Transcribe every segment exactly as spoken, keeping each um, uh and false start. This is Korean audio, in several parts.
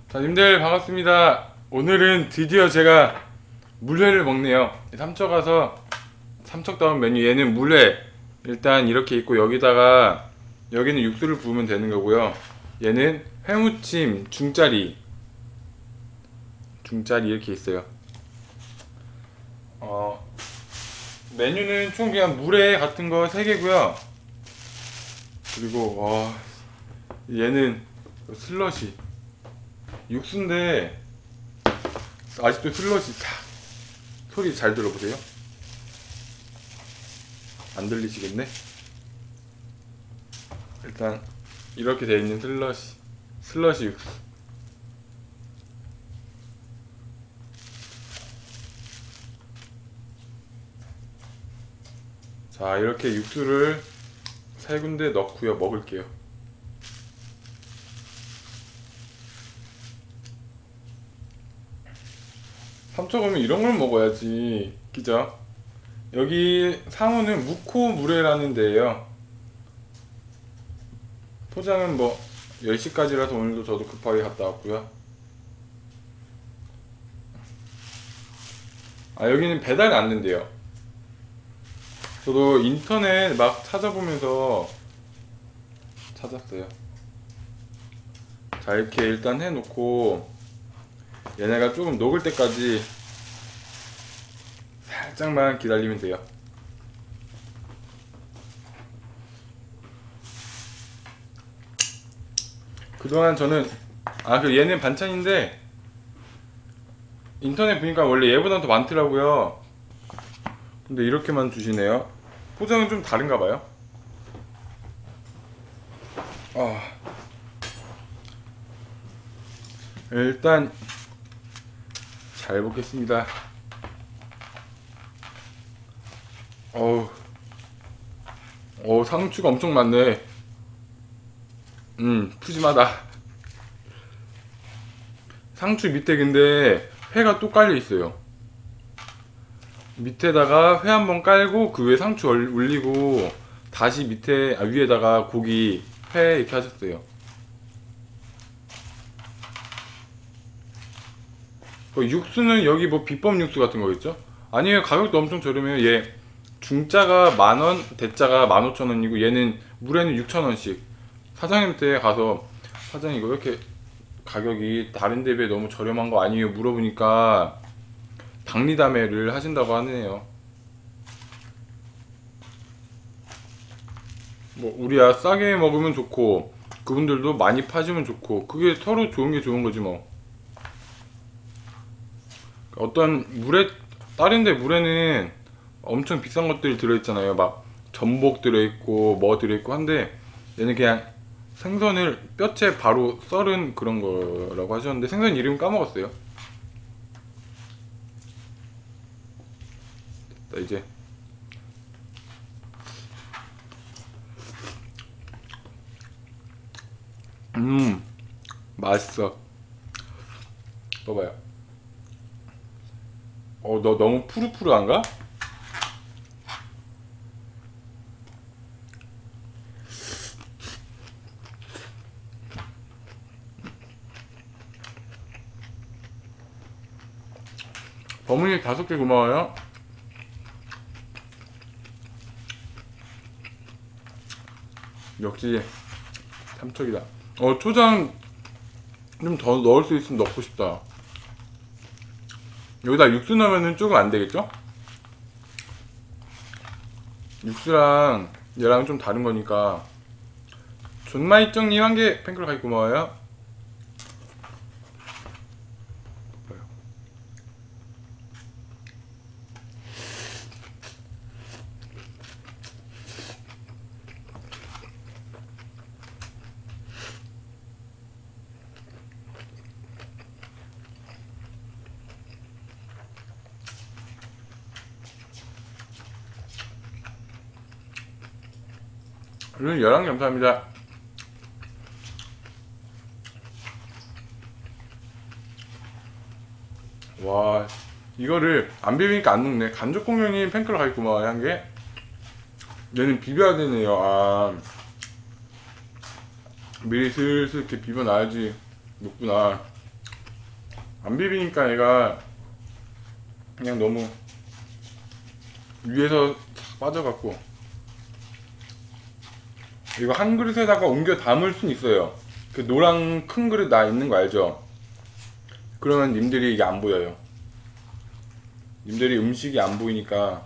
자, 님들 반갑습니다. 오늘은 드디어 제가 물회를 먹네요. 삼척 가서 삼척다운 메뉴, 얘는 물회 일단 이렇게 있고, 여기다가 여기는 육수를 부으면 되는 거고요. 얘는 회무침 중짜리 중짜리 이렇게 있어요. 어 메뉴는 총 그냥 물회 같은 거 세 개고요. 그리고 와, 얘는 슬러시 육수인데 아직도 슬러시 탁 소리 잘 들어보세요. 안 들리시겠네? 일단 이렇게 되어 있는 슬러시 슬러시 육수. 자, 이렇게 육수를 세 군데 넣고요. 먹을게요. 삼척 오면 이런 걸 먹어야지, 그죠? 여기 상호는 무코물회라는 데예요. 포장은 뭐 열 시까지라서 오늘도 저도 급하게 갔다 왔고요. 아, 여기는 배달이 안 된대요. 저도 인터넷 막 찾아보면서 찾았어요. 자, 이렇게 일단 해놓고 얘네가 조금 녹을 때까지 살짝만 기다리면 돼요. 그동안 저는 아 그 얘는 반찬인데 인터넷 보니까 원래 얘보다 더 많더라고요. 근데 이렇게만 주시네요. 포장은 좀 다른가 봐요. 아, 일단 잘 먹겠습니다. 어우, 어 상추가 엄청 많네. 음, 푸짐하다. 상추 밑에 근데 회가 또 깔려 있어요. 밑에다가 회 한번 깔고 그 위에 상추 얼- 올리고 다시 밑에 아, 위에다가 고기 회 이렇게 하셨어요. 그 육수는 여기 뭐 비법 육수 같은 거겠죠? 아니에요. 가격도 엄청 저렴해요. 얘 중짜가 만원, 대짜가 만 오천 원이고 얘는 물에는 육천 원씩. 사장님한테 가서 사장님 이거 왜 이렇게 가격이 다른 데 비해 너무 저렴한 거 아니에요? 물어보니까 박리담회를 하신다고 하네요. 뭐 우리야 싸게 먹으면 좋고 그분들도 많이 파시면 좋고 그게 서로 좋은 게 좋은 거지 뭐. 어떤 물에 다른 데 물에는 엄청 비싼 것들이 들어있잖아요. 막 전복 들어있고 뭐 들어있고 한데 얘는 그냥 생선을 뼈째 바로 썰은 그런 거라고 하셨는데 생선 이름 까먹었어요. 자, 이제 음 맛있어. 봐봐요. 어, 너 너무 푸르푸르한가? 버무니 다섯 개 고마워요. 역시 삼척이다. 어, 초장 좀 더 넣을 수 있으면 넣고 싶다. 여기다 육수 넣으면은 조금 안 되겠죠? 육수랑 얘랑 좀 다른 거니까. 존마이정님 한 개 팬클 가입 고마워요. 오늘 열한 개 감사합니다. 와, 이거를 안 비비니까 안 녹네. 간족공룡님 팬클 가입 고마워요. 한 개. 얘는 비벼야 되네요. 아, 미리 슬슬 이렇게 비벼 놔야지 녹구나. 안 비비니까 얘가 그냥 너무 위에서 싹 빠져갖고. 이거 한 그릇에다가 옮겨 담을 순 있어요. 그 노란 큰 그릇 나 있는 거 알죠? 그러면 님들이 이게 안 보여요. 님들이 음식이 안 보이니까.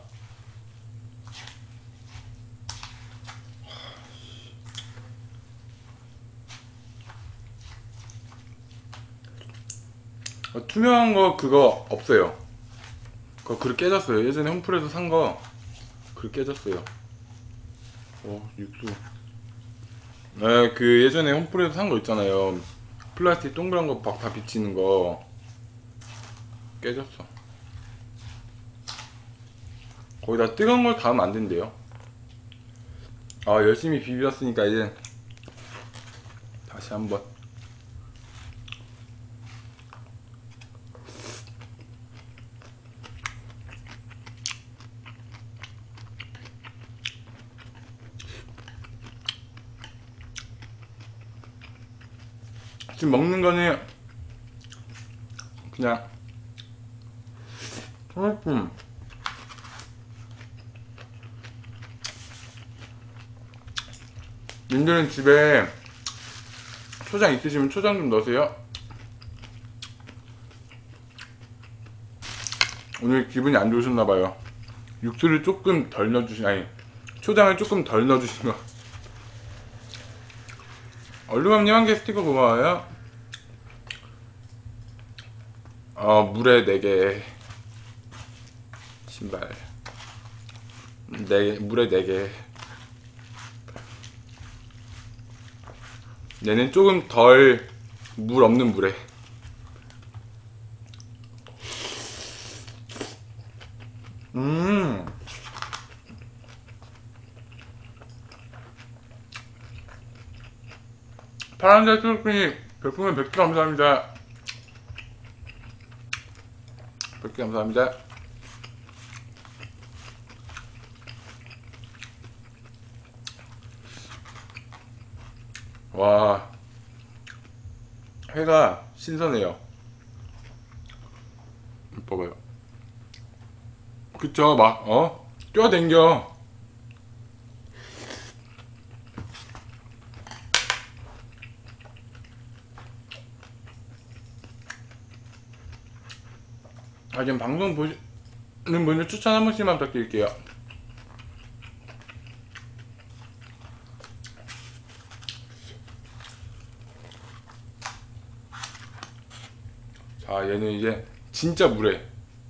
어, 투명한 거 그거 없어요. 그거 그릇 깨졌어요. 예전에 홈플에서 산 거 그릇 깨졌어요. 어, 육수. 네, 그 예전에 홈플에서 산 거 있잖아요. 플라스틱 동그란 거 막 다 비치는 거 깨졌어. 거기다 뜨거운 걸 닿으면 안 된대요. 아, 열심히 비볐으니까 이제 다시 한번. 지금 먹는 거는 그냥 조금 님들은 집에 초장 있으시면 초장 좀 넣으세요. 오늘 기분이 안 좋으셨나봐요. 육수를 조금 덜 넣어주신, 아니 초장을 조금 덜 넣어주신 거. 얼루맘님 한 개 스티커 고마워요. 어, 물에 네 개 신발 네, 물에 네 개. 얘는 조금 덜 물 없는 물에. 음 파란색 수육분이 별풍선 백 개 감사합니다. 백 개 감사합니다. 와, 회가 신선해요. 봐봐요. 그쵸, 막 어? 뛰어댕겨. 아, 지금 방송 보시는 분들 추천 한 번씩만 부탁드릴게요. 자, 얘는 이제 진짜 물에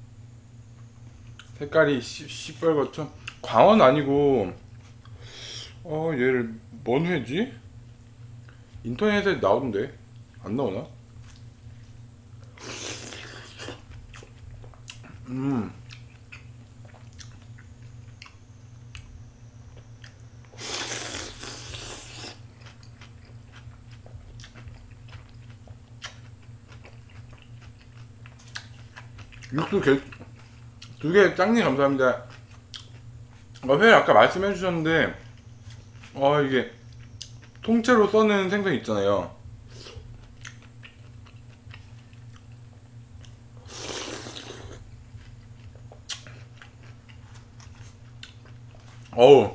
색깔이 시, 시뻘겋죠? 광어는 아니고, 어, 얘를 뭔 회지? 인터넷에 나오던데 안 나오나? 음 육수 두 개 짱님 감사합니다. 어, 회 아까 말씀해 주셨는데, 어, 이게 통째로 써는 생선 있잖아요. 어우,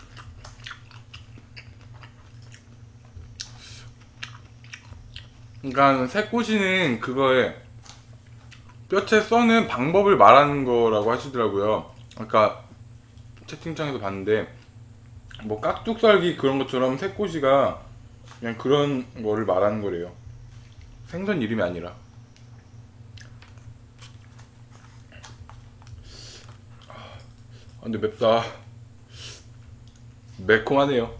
그러니까 새꼬시는 그거에 뼈채 써는 방법을 말하는 거라고 하시더라고요. 아까 채팅창에서 봤는데, 뭐 깍둑썰기 그런 것처럼 새꼬시가 그냥 그런 거를 말하는 거래요. 생선 이름이 아니라. 아, 근데 맵다. 매콤하네요.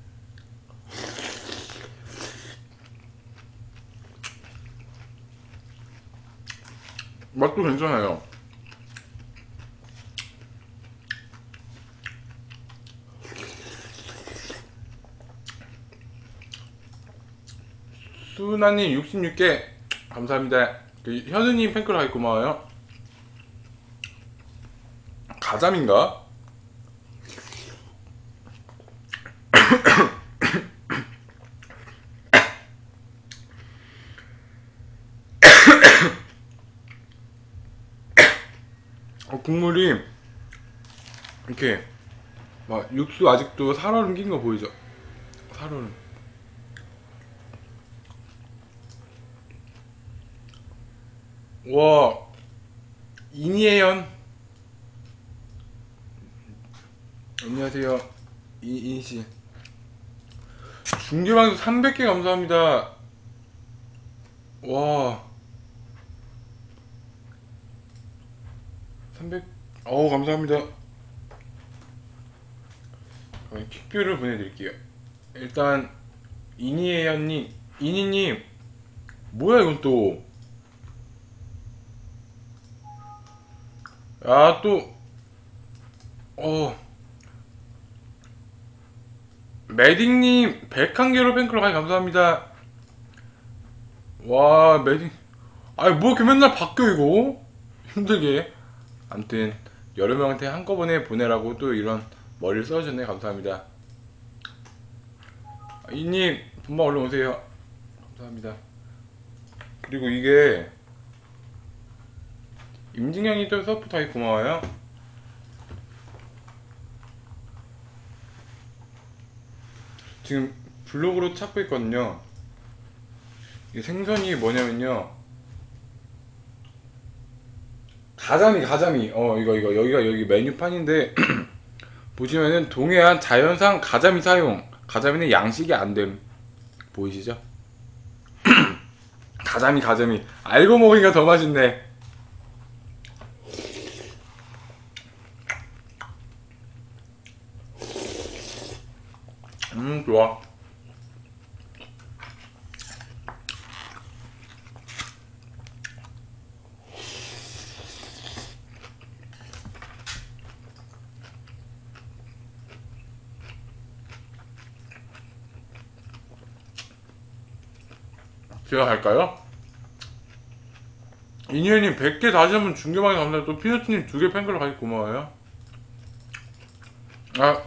맛도 괜찮아요. 수나님 육십육 개 감사합니다. 그 현우님 팬클 하기 고마워요. 가자민가? 어, 국물이 이렇게 막 육수 아직도 살얼음 낀 거 보이죠? 살얼음. 와, 이니에연. 안녕하세요. 이, 이니씨. 중계방송 삼백 개 감사합니다. 와. 삼백, 어우, 감사합니다. 킥뷰를 보내드릴게요. 일단, 이니에연님, 이니님, 뭐야, 이건 또. 아, 또, 어. 매딩님 백한 개로 팬클럽 하기 감사합니다. 와, 매딩. 아니 뭐 이렇게 맨날 바뀌어 이거 힘들게. 암튼 여러 명한테 한꺼번에 보내라고 또 이런 머리를 써주셨네. 감사합니다. 이님 분방 얼른 오세요. 감사합니다. 그리고 이게 임진영이 또 서포트 하기 고마워요. 지금 블로그로 찾고 있거든요. 이 생선이 뭐냐면요, 가자미 가자미. 어 이거 이거 여기가 여기 메뉴판인데 보시면은 동해안 자연산 가자미 사용. 가자미는 양식이 안됨. 보이시죠? 가자미 가자미 알고 먹으니까 더 맛있네. 음 좋아. 제가 갈까요? 이니현님 백 개 다시 한번 중계방에 감사해요. 또 피너츠님 두 개 팬클럽 가기 고마워요. 아,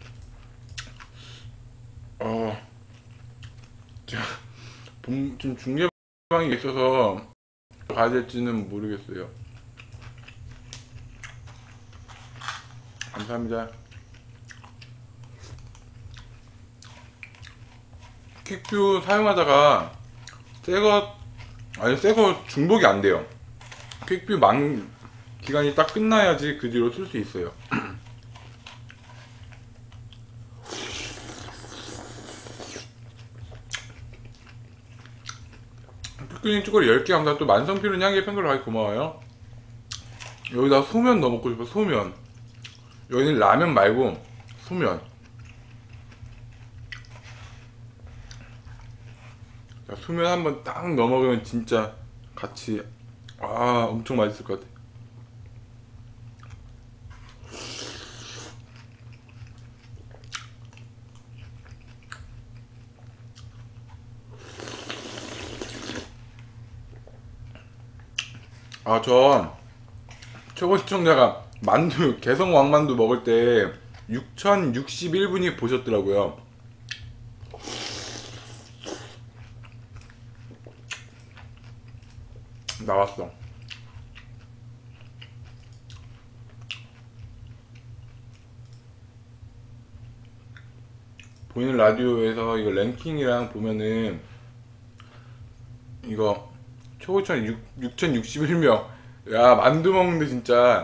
어, 제가 봄, 지금 중계방에 있어서 가야 될지는 모르겠어요. 감사합니다. 퀵뷰 사용하다가 새거, 아니 새거 중복이 안 돼요. 퀵뷰 만 기간이 딱 끝나야지 그 뒤로 쓸 수 있어요. 퀵뷰님 쭈거리 열 개 감사합니다. 또 만성필은 향기 팬클럽 가기 고마워요. 여기다 소면 넣어 먹고 싶어. 소면. 여기는 라면 말고 소면. 자, 소면 한번 딱 넣어 먹으면 진짜 같이, 아 엄청 맛있을 것 같아. 아, 저 최고 시청자가 만두, 개성 왕만두 먹을 때 육천육십일 분이 보셨더라고요. 나왔어. 보이는 라디오에서 이거 랭킹이랑 보면은 이거 최고 시청자 육천육십일 명. 야, 만두 먹는데 진짜.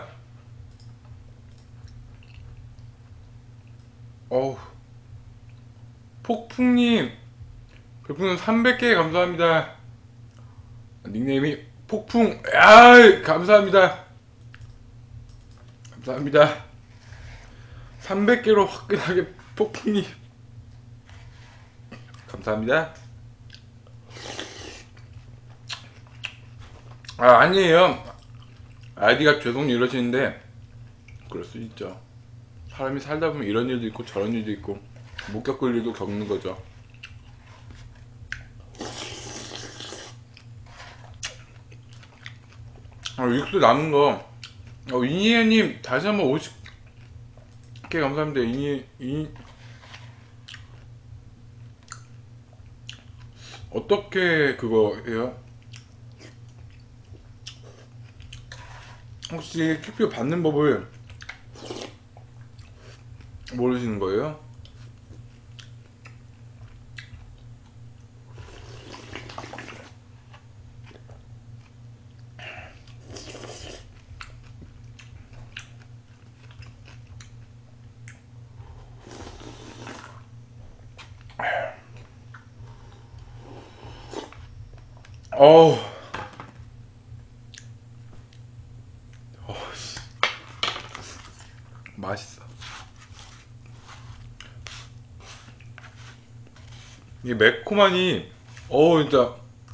어우. 폭풍님 별풍선 삼백 개 감사합니다. 닉네임이 폭풍. 야, 감사합니다. 감사합니다. 삼백 개로 화끈하게 폭풍님 감사합니다. 아, 아니에요. 아이디가 죄송 이러시는데 그럴 수 있죠. 사람이 살다 보면 이런 일도 있고 저런 일도 있고 못 겪을 일도 겪는 거죠. 아, 육수 남은 거. 어, 이니에님 다시 한번 오십 개 감사합니다. 이니 이 어떻게 그거예요? 혹시 퀵뷰 받는 법을 모르시는 거예요? 어우, 어, 맛있어. 이 매콤하니, 어우, 진짜.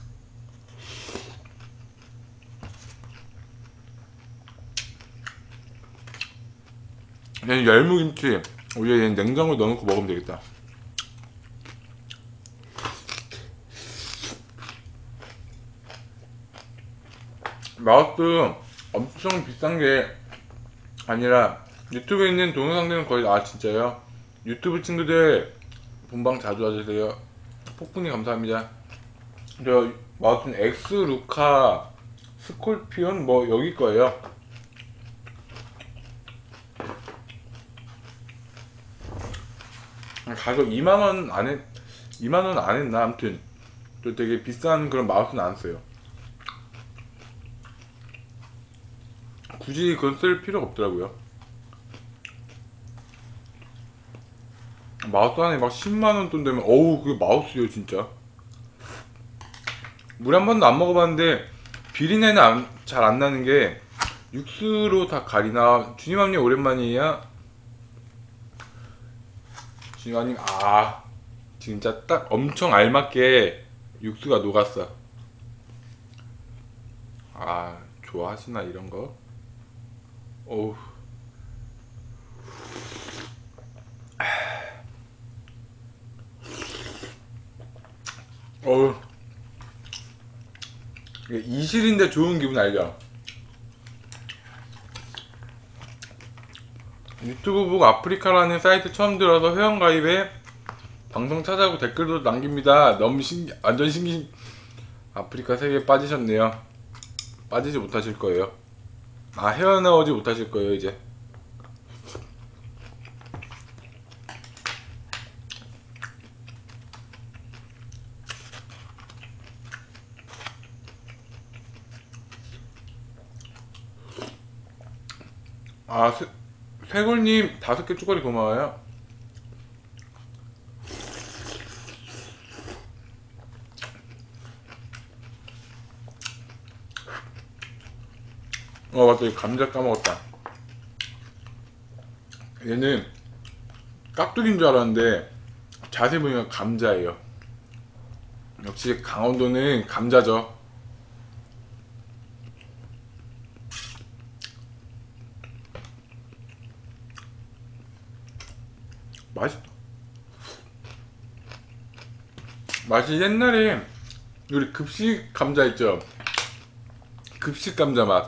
얘는 열무김치, 우리 얘는 냉장고에 넣어놓고 먹으면 되겠다. 마우스 엄청 비싼 게 아니라 유튜브에 있는 동영상들은 거의 아 진짜요? 유튜브 친구들 본방 자주 와주세요. 폭풍이 감사합니다. 저 마우스는 엑스루카 스콜피온 뭐 여기 거예요. 가격 이만 원 안에 이만 원 안 했나? 아무튼 또 되게 비싼 그런 마우스는 안 써요. 굳이 그건 쓸 필요가 없더라고요. 마우스 안에 막 십만 원 돈 되면 어우 그게 마우스요 진짜. 물 한 번도 안 먹어봤는데 비린내는 잘 안 나는 게 육수로 다 가리나. 주님함님 오랜만이에요. 주님함님 아 진짜 딱 엄청 알맞게 육수가 녹았어. 아 좋아하시나 이런거? 어우 어우 이실인데 좋은 기분 알죠? 유튜브 보고 아프리카라는 사이트 처음 들어서 회원가입에 방송 찾아보고 댓글도 남깁니다. 너무 신기 완전 신기. 아프리카 세계에 빠지셨네요. 빠지지 못하실 거예요. 아 헤어나오지 못하실 거예요 이제. 아 세, 세골님 다섯 개 쭈가리 고마워요. 어 맞다 이 감자 까먹었다. 얘는 깍두기인 줄 알았는데 자세히 보니까 감자예요. 역시 강원도는 감자죠. 맛있다. 맛이 옛날에 우리 급식 감자 있죠? 급식 감자 맛.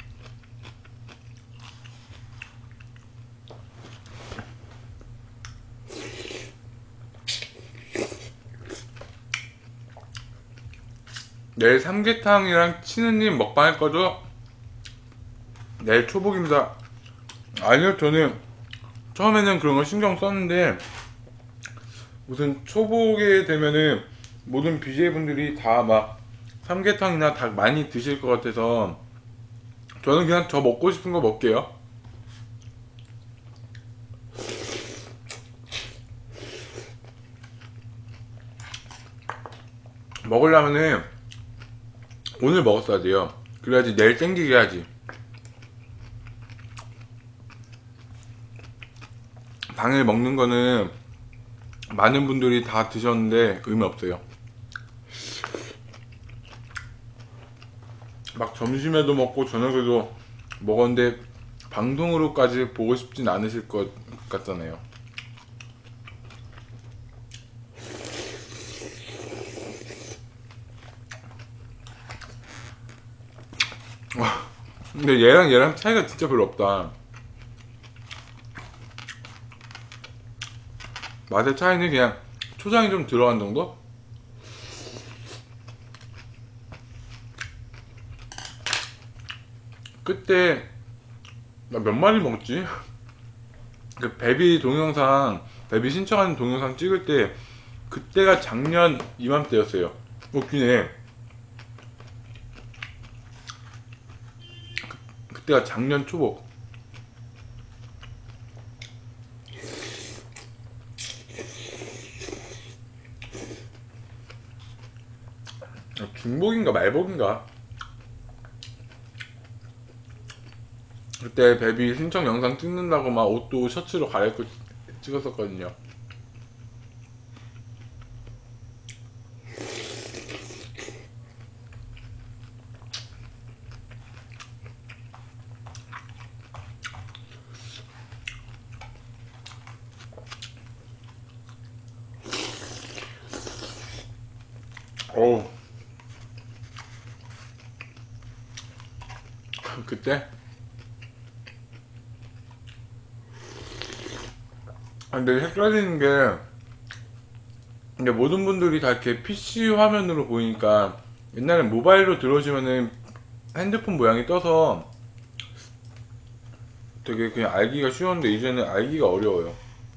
내일 삼계탕이랑 치느님 먹방 할 거죠? 내일 초복입니다. 아니요 저는 처음에는 그런 거 신경 썼는데 무슨 초복에 되면은 모든 비제이분들이 다 막 삼계탕이나 닭 많이 드실 것 같아서 저는 그냥 저 먹고 싶은 거 먹게요. 먹으려면은 오늘 먹었어야 돼요. 그래야지 내일 땡기게 하지. 당일 먹는 거는 많은 분들이 다 드셨는데 의미 없어요. 막 점심에도 먹고 저녁에도 먹었는데 방송으로까지 보고 싶진 않으실 것 같잖아요. 근데 얘랑 얘랑 차이가 진짜 별로 없다. 맛의 차이는 그냥 초장이 좀 들어간 정도? 그때 나 몇 마리 먹지? 그 베비 동영상, 베비 신청하는 동영상 찍을 때 그때가 작년 이맘때였어요. 웃기네. 그, 그때가 작년 초복. 중복인가 말복인가? 그때 베비 신청 영상 찍는다고 막 옷도 셔츠로 갈아입고 찍었었거든요. 어우, 그때? 아, 근데 헷갈리는 게, 근데 모든 분들이 다 이렇게 피씨 화면으로 보이니까, 옛날엔 모바일로 들어오시면은 핸드폰 모양이 떠서 되게 그냥 알기가 쉬웠는데, 이제는 알기가 어려워요.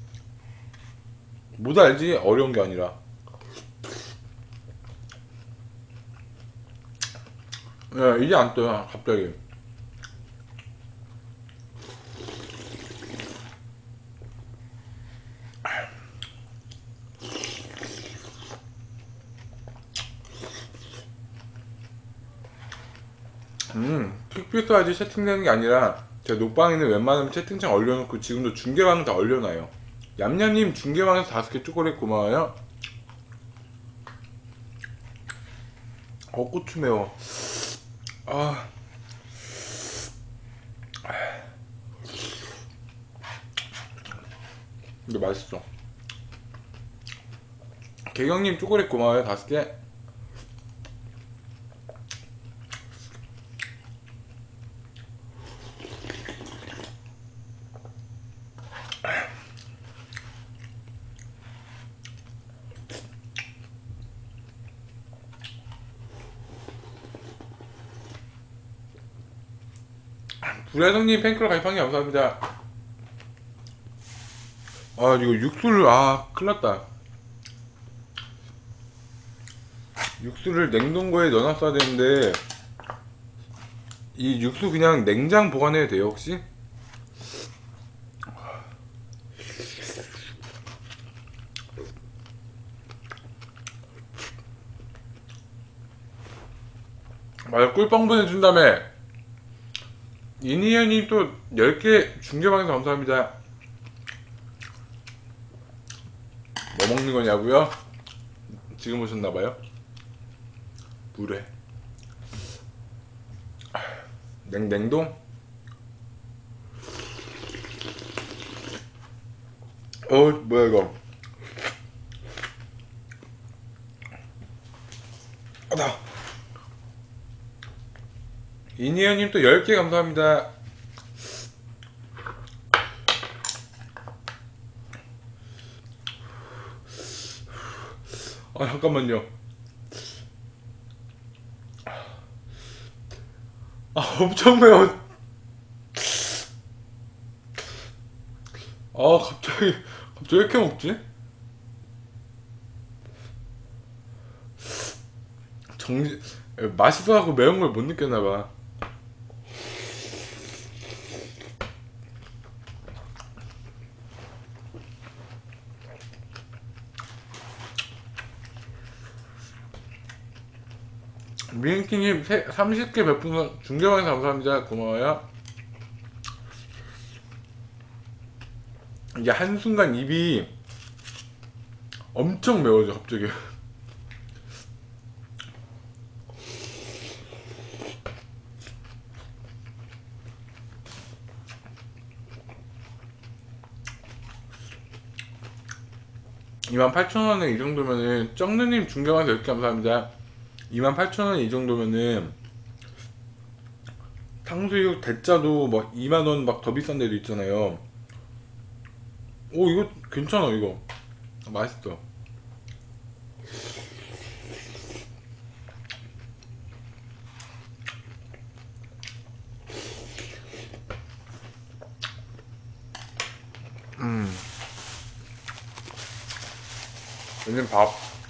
못 알지? 어려운 게 아니라. 예, 이제 안 떠요, 갑자기. 음, 퀵비스까지 채팅되는 게 아니라 제 녹방에는 웬만하면 채팅창 얼려놓고 지금도 중계방은 다 얼려놔요. 얌얌님 중계방에서 다섯 개 초콜릿 고마워요. 어, 고추 매워. 아, 근데 맛있어. 개경님 초콜릿 고마워요. 다섯 개. 불야성님 팬클럽 가입한 게 감사합니다. 아, 이거 육수를, 아, 큰일났다. 육수를 냉동고에 넣어놨어야 되는데, 이 육수 그냥 냉장 보관해도 돼요, 혹시? 맞아, 꿀빵 보내준다며. 이니현님 또 열 개 중계방에서 감사합니다. 뭐 먹는 거냐고요? 지금 오셨나봐요. 물에 냉, 냉동? 어, 뭐야 이거. 아다. 이니현님 또 열 개 감사합니다. 아, 잠깐만요. 아, 엄청 매워. 아, 갑자기 갑자기 왜 이렇게 먹지? 정신, 맛있어갖고 매운 걸 못 느꼈나봐. 미인키님 삼십 개 별풍선 중계방에서 감사합니다. 고마워요. 이게 한순간 입이 엄청 매워져 갑자기. 이만 팔천 원에 이 정도면은, 쩡느님 중계방에서 열 개 감사합니다. 이만 팔천 원에 이 정도면은 탕수육 대짜도 막 이만 원 막 더 비싼 데도 있잖아요. 오, 이거 괜찮아. 이거 맛있어. 얘는 밥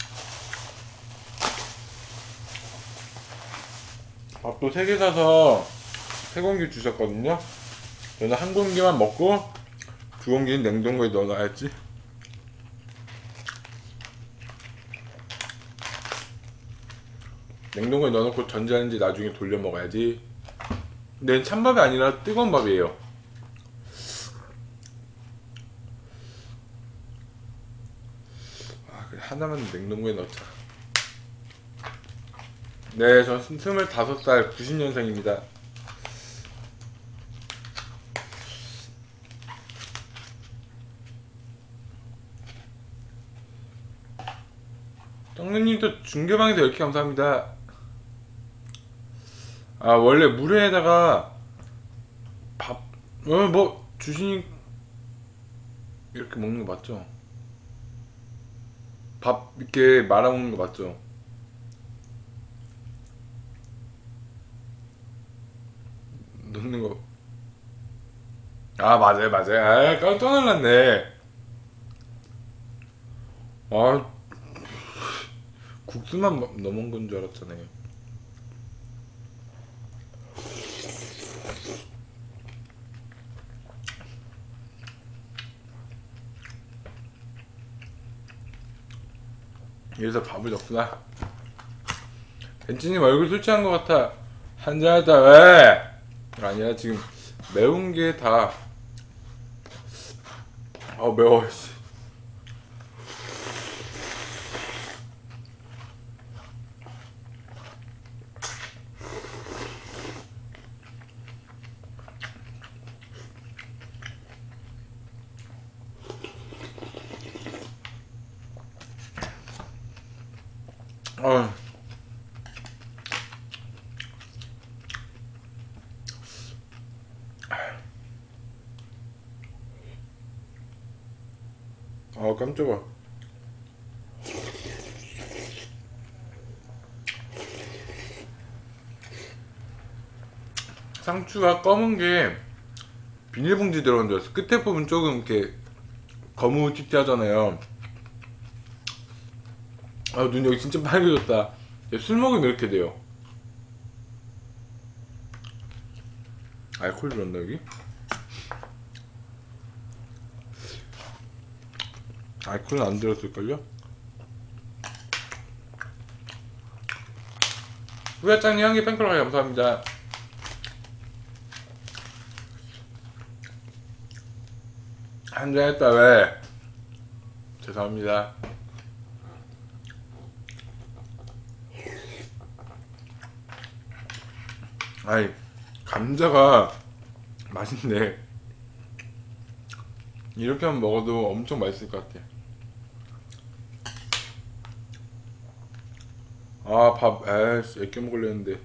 밥도 세 개 사서 세 공기 주셨거든요. 저는 한 공기만 먹고 두 공기는 냉동고에 넣어놔야지. 냉동고에 넣어놓고 전자레인지 나중에 돌려 먹어야지. 근데 찬밥이 아니라 뜨거운 밥이에요. 아, 그래 하나만 냉동고에 넣자. 네, 저 스물다섯 살 구십 년생입니다. 떡누님도 중계방에서 열 개 감사합니다. 아, 원래 물에다가 밥, 어, 뭐, 주시니, 이렇게 먹는 거 맞죠? 밥 이렇게 말아 먹는 거 맞죠? 넣는 거. 아, 맞아요, 맞아요. 아, 깜짝 놀랐네. 아, 국수만 먹- 넣은 건 줄 알았잖아요. 이래서 밥을 넣구나. 벤치님 얼굴 술 취한 것 같아. 한잔하다 왜? 아니야, 지금 매운 게 다. 어, 매워. 씨. 어. 아, 깜짝아. 상추가 검은 게 비닐봉지 들어간 줄 알았어. 끝에 부분 조금 이렇게 거무집지하잖아요. 아, 눈 여기 진짜 빨개졌다. 술 먹으면 이렇게 돼요. 알코올 들었나 여기? 알코올은 안 들었을걸요? 후야짱님 한개 팬클럽 감사합니다. 한잔 했다 왜? 죄송합니다. 아이, 감자가 맛있네. 이렇게만 먹어도 엄청 맛있을 것 같아. 아, 밥, 에이씨, 애껴 먹으려는데.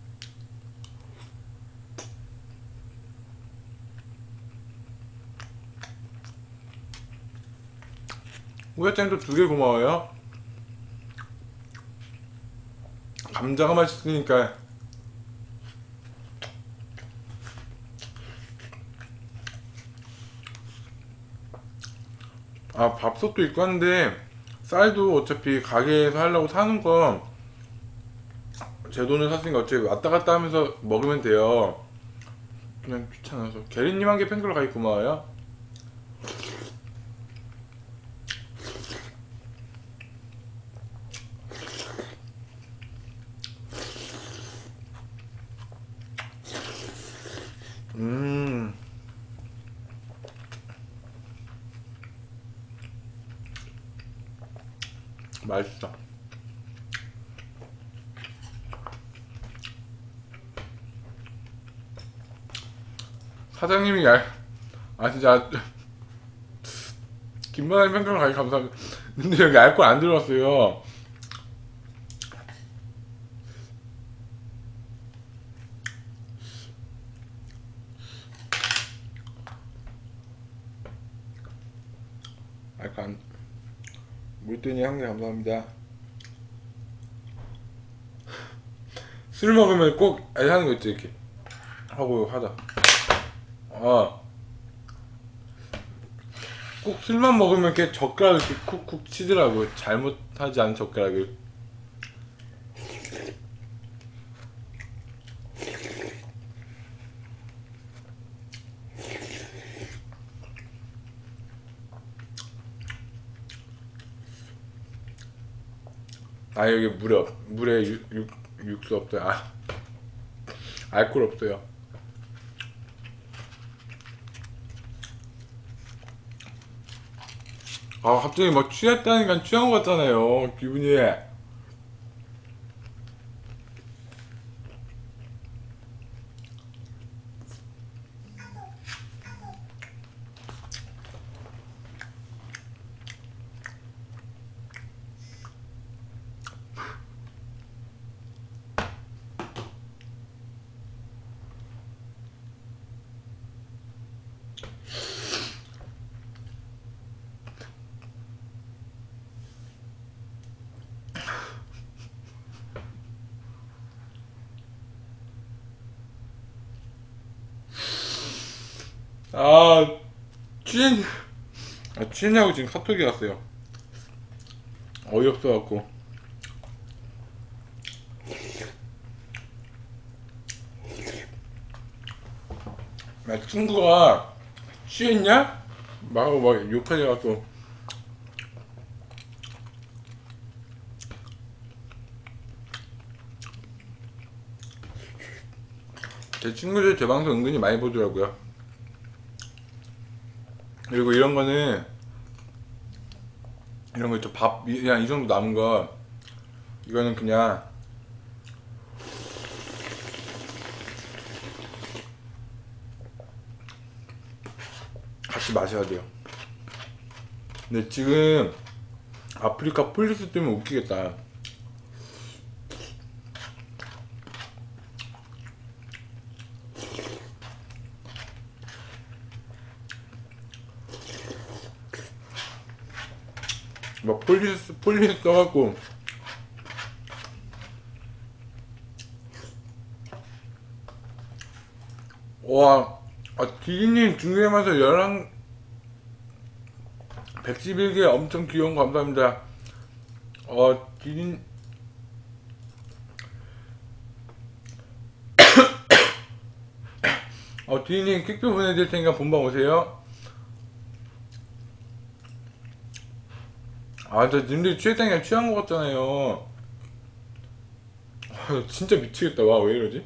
우야짱도 두 개 고마워요. 감자가 맛있으니까. 아, 밥솥도 있고 한데 쌀도 어차피 가게에서 하려고 사는 거 제 돈을 샀으니까 어차피 왔다 갔다 하면서 먹으면 돼요. 그냥 귀찮아서. 게리님 한 개 팬클럽 가입 고마워요. 음, 맛있어. 사장님이 얄, 아 진짜 김만한 팬클럽 가입 감사합니다. 근데 여기 알코올 안 들어왔어요. 알코올 안. 물돈이 한 개 감사합니다. 술 먹으면 꼭 하는 거 있지, 이렇게 하고 하다. 아, 꼭 술만 먹으면 이렇게 젓가락을 이렇게 쿡쿡 치더라고. 잘못하지 않은 젓가락을. 아 여기 물에 없, 물에 육, 육, 육수 없어요. 아 알코올 없어요. 아 갑자기 막 취했다니까 취한 것 같잖아요 기분이. 아 취했 아, 취했냐고 지금 카톡이 왔어요. 어이없어갖고. 나 친구가 취했냐? 막, 막 욕하려갖고. 제 친구들 제 방송 은근히 많이 보더라고요. 그리고 이런 거는 이런 거 있죠. 밥 그냥 이 정도 남은 거 이거는 그냥 같이 마셔야 돼요. 근데 지금 아프리카 폴리스 때문에 웃기겠다. 막 폴리스 폴리스 써갖고 와, 아, 디디님 중계하면서 열한 백십일 개 엄청 귀여운 거 감사합니다. 어 디디 어 디디님 퀵표 보내드릴 테니까 본방 오세요. 아, 저 님들이 취했다니까 취한 거 같잖아요. 아, 진짜 미치겠다. 와, 왜 이러지?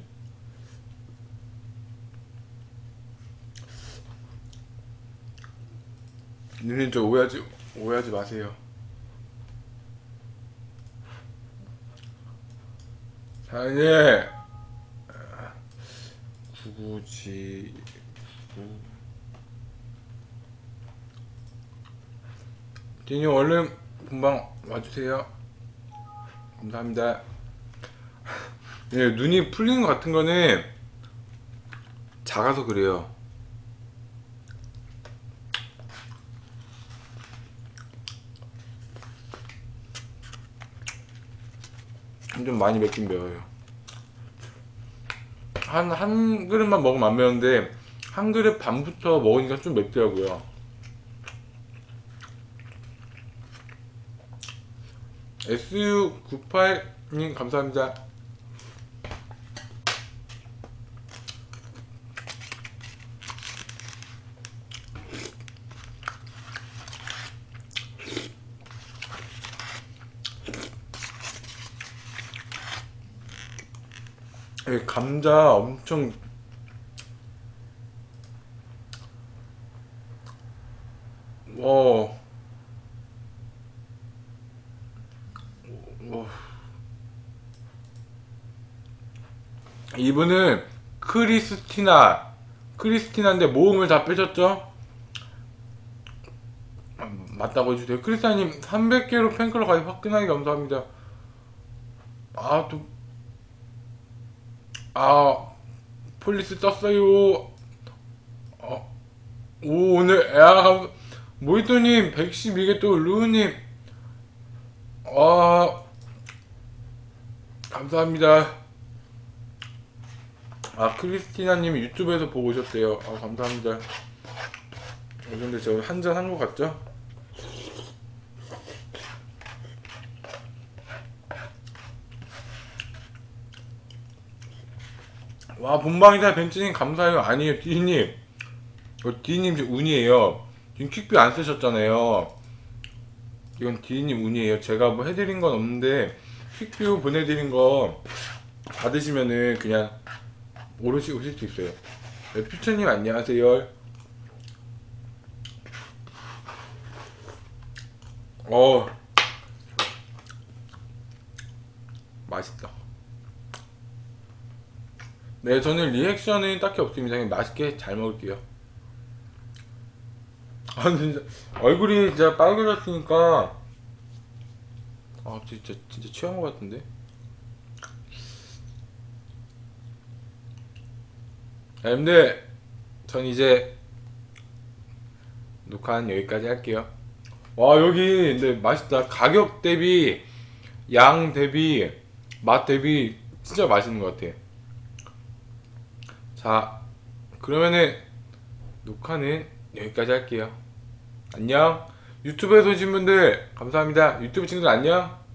님들 저 오해하지 오해하지 마세요. 사장님 구구지 디님 얼른 금방 와주세요. 감사합니다. 예, 눈이 풀리는 것 같은 거는 작아서 그래요. 좀 많이 맵긴 매워요. 한, 한 그릇만 먹으면 안 매운데 한 그릇 반부터 먹으니까 좀 맵더라고요. 에스유 구십팔님 감사합니다. 이 감자 엄청 와, 와. 이분은 크리스티나 크리스티나인데 모음을 다 빼셨죠? 아, 맞다고 해주세요. 크리스티나님 삼백 개로 팬클럽 가입 화끈하게 감사합니다. 아 또 아 폴리스 떴어요. 어, 오 오늘 야 모히또님 백십이 개 또 루우님 아 감사합니다. 아 크리스티나님이 유튜브에서 보고 오셨대요. 아 감사합니다. 근데 저 한잔 한 거 같죠? 와, 본방이다 벤츠님 감사해요. 아니에요, 디님. 어, 디님 지금 운이에요. 지금 퀵뷰 안 쓰셨잖아요. 이건 디님 운이에요. 제가 뭐 해드린 건 없는데 퀵뷰 보내드린 거 받으시면은 그냥 오롯이 오실 수 있어요. 네, 퓨처님 안녕하세요. 어, 맛있다. 네, 저는 리액션은 딱히 없습니다. 그냥 맛있게 잘 먹을게요. 아, 진짜 얼굴이 진짜 빨개졌으니까 아, 진짜 진짜 취한 것 같은데. 자, 여러분들, 전 이제 녹화는 여기까지 할게요. 와, 여기 근데 맛있다. 가격 대비, 양 대비, 맛 대비 진짜 맛있는 것 같아. 자, 그러면은 녹화는 여기까지 할게요. 안녕. 유튜브에서 오신 분들 감사합니다. 유튜브 친구들 안녕.